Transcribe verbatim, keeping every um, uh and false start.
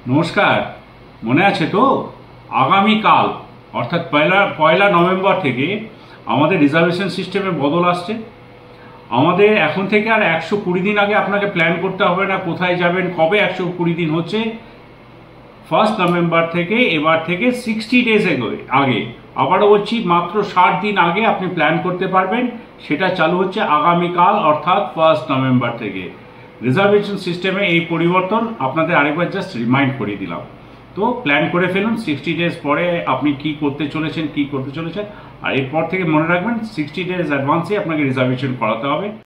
নমস্কার। মনে আছে তো আগামীকাল অর্থাৎ পয়লা পয়লা নভেম্বর থেকে আমাদের রিজার্ভেশন সিস্টেমে বদল আসছে। আমাদের এখন থেকে আর একশো কুড়ি দিন আগে আপনাকে প্ল্যান করতে হবে না কোথায় যাবেন, কবে একশো কুড়ি দিন হচ্ছে। ফার্স্ট নভেম্বর থেকে এবার থেকে সিক্সটি ডেজ আগে, আবারও বলছি মাত্র ষাট দিন আগে আপনি প্ল্যান করতে পারবেন। সেটা চালু হচ্ছে আগামীকাল অর্থাৎ ফার্স্ট নভেম্বর থেকে। রিজার্ভেশন সিস্টেমে এই পরিবর্তন আপনাদের আরেকবার জাস্ট রিমাইন্ড করে দিলাম। তো প্ল্যান করে ফেলুন সিক্সটি ডেজ পরে আপনি কি করতে চলেছেন কি করতে চলেছেন আর এরপর থেকে মনে রাখবেন সিক্সটি ডেজ অ্যাডভান্সে আপনাকে রিজার্ভেশন করাতে হবে।